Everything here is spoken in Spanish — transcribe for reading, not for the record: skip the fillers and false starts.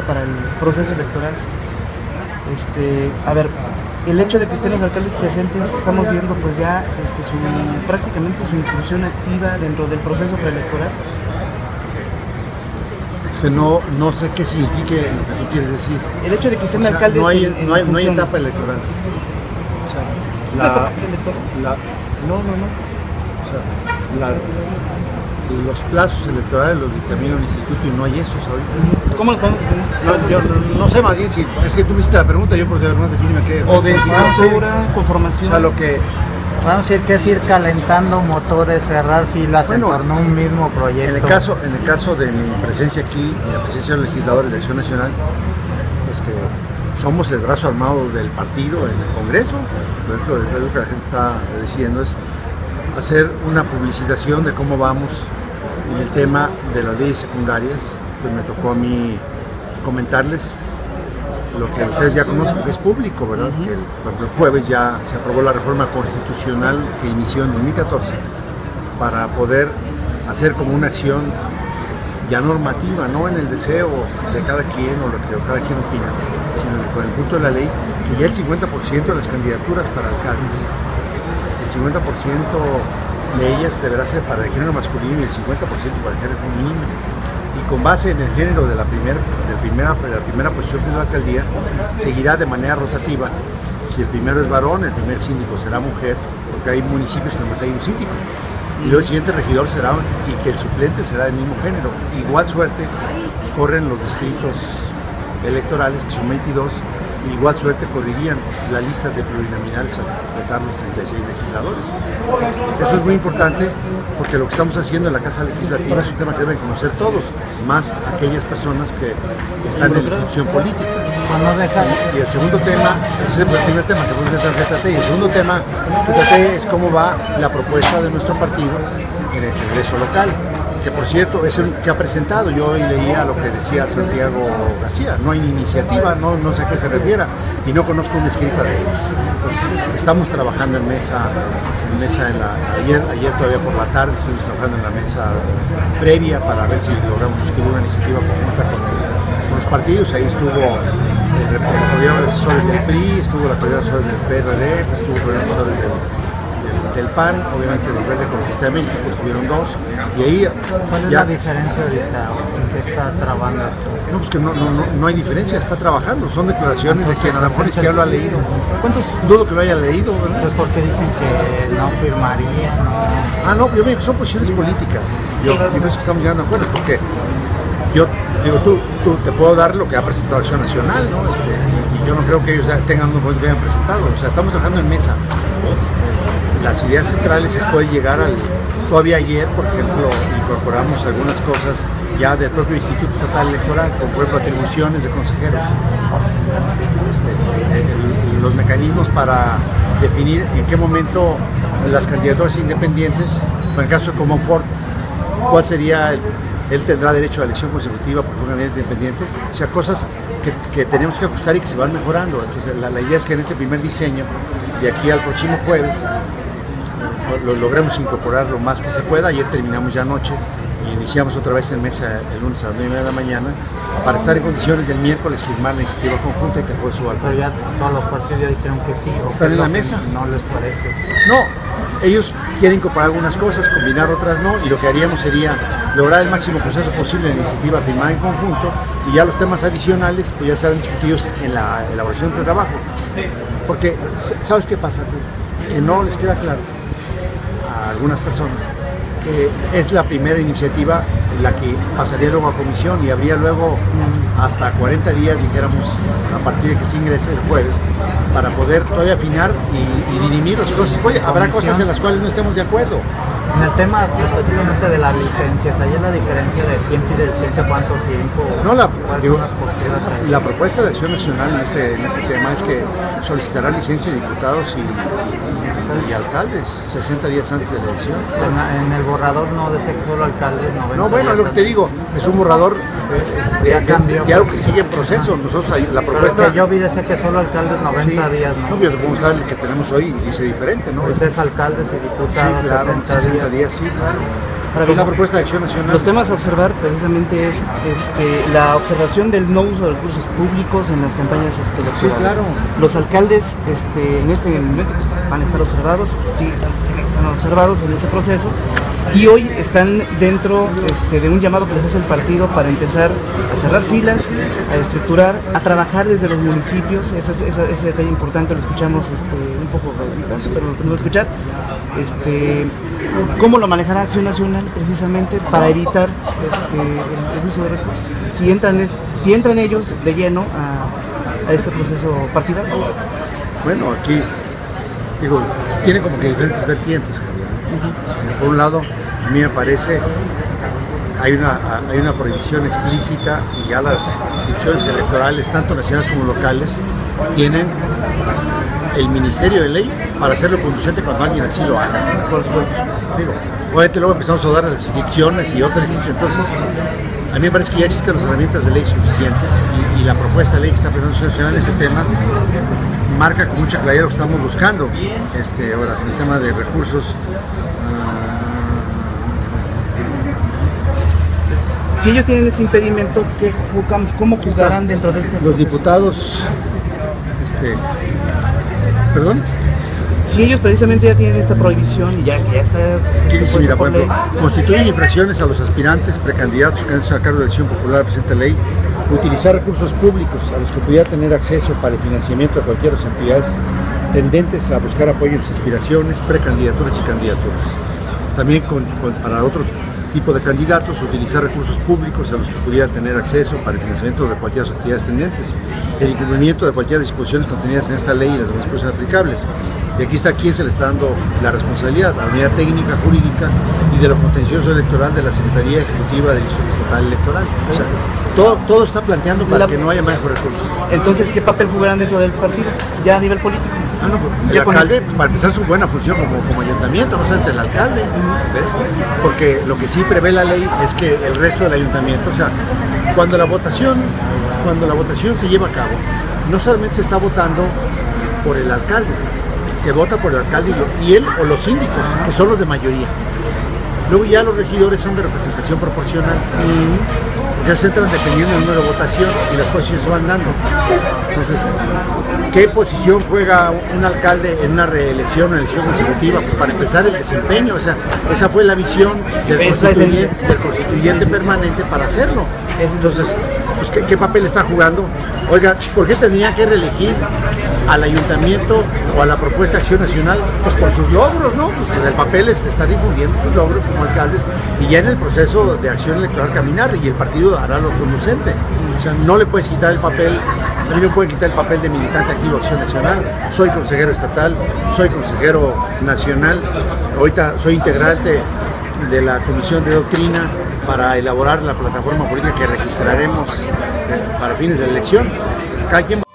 para el proceso electoral. A ver, el hecho de que estén los alcaldes presentes, estamos viendo pues ya prácticamente su inclusión activa dentro del proceso preelectoral. Es que no sé qué signifique lo que tú quieres decir. El hecho de que estén alcaldes no hay etapa electoral. O sea, no. O sea, los plazos electorales los dictamina un instituto y no hay esos ahorita. ¿Cómo los podemos definir? Yo no sé, más bien si es que tú me hiciste la pregunta, yo porque además definirme qué. O de estructura, conformación. O sea, lo que... Vamos a decir que es ir calentando motores, cerrar filas en torno a un mismo proyecto. En el caso de mi presencia aquí, la presencia de los legisladores de Acción Nacional, es que somos el brazo armado del partido en el Congreso. Pues lo que la gente está decidiendo es hacer una publicitación de cómo vamos en el tema de las leyes secundarias. Pues me tocó a mí comentarles lo que ustedes ya conocen, porque es público, ¿verdad? Que el jueves ya se aprobó la reforma constitucional que inició en 2014 para poder hacer como una acción ya normativa, no en el deseo de cada quien o lo que cada quien opina, sino con el punto de la ley, que ya el 50% de las candidaturas para alcaldes, el 50% de ellas deberá ser para el género masculino y el 50% para el género femenino. Y con base en el género de la primera posición que es la alcaldía, seguirá de manera rotativa. Si el primero es varón, el primer síndico será mujer, porque hay municipios que nomás hay un síndico. Y luego el siguiente regidor será, y que el suplente será del mismo género. Igual suerte corren los distritos electorales, que son 22, y igual suerte correrían las listas de plurinominales hasta completar los 36 legisladores. Eso es muy importante porque lo que estamos haciendo en la Casa Legislativa es un tema que deben conocer todos, más aquellas personas que están en la función política. Y el segundo tema, ese es el primer tema que traté, y el segundo tema que traté es cómo va la propuesta de nuestro partido en el Congreso local, que por cierto es el que ha presentado. Yo hoy leía lo que decía Santiago García, no hay iniciativa, no sé a qué se refiera, y no conozco una escrita de ellos. Entonces, estamos trabajando en mesa ayer todavía por la tarde estuvimos trabajando en la mesa previa para ver si logramos suscribir una iniciativa conjunta con los partidos. Ahí estuvo el coordinador de asesores del PRI, estuvo la coordinadora de asesores del PRD, estuvo el coordinador de asesores del PAN, obviamente del Verde Ecologista de México, estuvieron dos, y ahí... ¿Cuál es la diferencia ahorita? ¿En qué está trabando esto? No, pues que no hay diferencia, está trabajando, son declaraciones de quien a lo mejor es que ya lo ha leído. ¿Cuántos dudo que lo haya leído? ¿Verdad? Entonces, ¿por qué dicen que no firmarían? No, yo digo que son posiciones políticas, y no es que estamos llegando a acuerdo, porque yo digo, tú te puedo dar lo que ha presentado Acción Nacional, ¿no? Y yo no creo que ellos tengan un momento que hayan presentado, o sea, estamos trabajando en mesa. Las ideas centrales es poder llegar todavía ayer, por ejemplo, incorporamos algunas cosas ya del propio Instituto Estatal Electoral, como por ejemplo atribuciones de consejeros, los mecanismos para definir en qué momento las candidaturas independientes, en el caso de Comonfort, cuál sería él tendrá derecho a elección consecutiva por un candidato independiente, o sea, cosas que tenemos que ajustar y que se van mejorando. Entonces la idea es que en este primer diseño, de aquí al próximo jueves, lo logremos incorporar lo más que se pueda. Ayer terminamos ya anoche y iniciamos otra vez en mesa el lunes a las 9:30 de la mañana para estar en condiciones del miércoles firmar la iniciativa conjunta y que fue su alcalde. Pero ya todos los partidos ya dijeron que sí. ¿Están en la mesa? ¿No les parece? No, ellos quieren incorporar algunas cosas, combinar otras no, y lo que haríamos sería lograr el máximo consenso posible en la iniciativa firmada en conjunto, y ya los temas adicionales pues ya serán discutidos en la elaboración del trabajo. Porque, ¿sabes qué pasa? Que no les queda claro a algunas personas que es la primera iniciativa la que pasaría luego a comisión y habría luego hasta 40 días, dijéramos, a partir de que se ingrese el jueves, para poder todavía afinar y dirimir las cosas. Oye, habrá cosas en las cuales no estemos de acuerdo. En el tema específicamente de las licencias, ¿hay la diferencia de quién pide licencia, cuánto tiempo? No, la propuesta de Acción Nacional en este tema es que solicitará licencia de diputados y alcaldes 60 días antes de la elección. En el borrador no dice que solo alcaldes, 90 No, bueno, es lo que te digo, es un borrador de algo que sigue en proceso. Nosotros la propuesta... Pero que yo vi decir que solo alcaldes 90 días, ¿no? No, pero te puedo mostrar el que tenemos hoy y dice diferente, ¿no? Ustedes alcaldes y diputados, sí, claro, 60 días, sí, claro. Ahora Es bien, la propuesta de Acción Nacional. los temas a observar precisamente es la observación del no uso de recursos públicos en las campañas electorales. Sí, claro. Los alcaldes en este momento pues, van a estar observados, sí, están observados en ese proceso y hoy están dentro de un llamado que les hace el partido para empezar a cerrar filas, a estructurar, a trabajar desde los municipios. Ese detalle importante lo escuchamos un poco ahorita, pero lo podemos escuchar. ¿Cómo lo manejará Acción Nacional precisamente para evitar el uso de recursos? Si entran ellos de lleno a este proceso partidario. Bueno, aquí, digo, tiene como que diferentes vertientes, Javier. Por un lado, a mí me parece, hay una prohibición explícita y ya las instituciones electorales, tanto nacionales como locales, tienen el Ministerio de Ley para hacerlo conducente cuando alguien así lo haga. Por supuesto. Digo, obviamente luego empezamos a dar a las instituciones y otras instituciones. Entonces, a mí me parece que ya existen las herramientas de ley suficientes y la propuesta de ley que está presentando Acción Nacional en ese tema marca con mucha claridad lo que estamos buscando. Ahora, el tema de recursos. Si ellos tienen este impedimento, ¿cómo juzgarán dentro de este proceso? Los diputados, ¿perdón? Si ellos precisamente ya tienen esta prohibición y ya que ya está... Mira, por ejemplo, constituyen infracciones a los aspirantes, precandidatos o candidatos a cargo de elección popular a presente ley, utilizar recursos públicos a los que pudiera tener acceso para el financiamiento de cualquiera de las entidades tendentes a buscar apoyo en sus aspiraciones, precandidaturas y candidaturas. También para otros tipos de candidatos, utilizar recursos públicos a los que pudiera tener acceso para el financiamiento de cualquiera de sus actividades tendentes, el incumplimiento de cualquier disposiciones contenidas en esta ley y las demás disposiciones aplicables. Y aquí está quién se le está dando la responsabilidad, la unidad técnica, jurídica y de lo contencioso electoral de la Secretaría Ejecutiva del Instituto Estatal Electoral. O sea, todo está planteando para que no haya más recursos. Entonces, ¿qué papel jugarán dentro del partido, ya a nivel político? No, pues, el alcalde, para empezar, su buena función como ayuntamiento, no solamente el alcalde, ¿ves? Porque lo que sí prevé la ley es que el resto del ayuntamiento, o sea, cuando la votación se lleva a cabo, no solamente se está votando por el alcalde, se vota por el alcalde y él o los síndicos, que son los de mayoría. Luego ya los regidores son de representación proporcional. Ellos entran dependiendo del número de votación y las posiciones se van dando. Entonces, ¿qué posición juega un alcalde en una reelección, una elección consecutiva? Pues para empezar, el desempeño. O sea, esa fue la visión del constituyente permanente para hacerlo. Entonces, pues, ¿qué papel está jugando? Oiga, ¿por qué tendría que reelegir al ayuntamiento o a la propuesta de Acción Nacional? Pues por sus logros, ¿no? Pues el papel es estar difundiendo sus logros como alcaldes y ya en el proceso de acción electoral caminar, y el partido hará lo conducente. O sea, no le puedes quitar el papel, a mí no me pueden quitar el papel de militante activo de Acción Nacional. Soy consejero estatal, soy consejero nacional, ahorita soy integrante de la Comisión de Doctrina para elaborar la plataforma política que registraremos para fines de la elección. Cada quien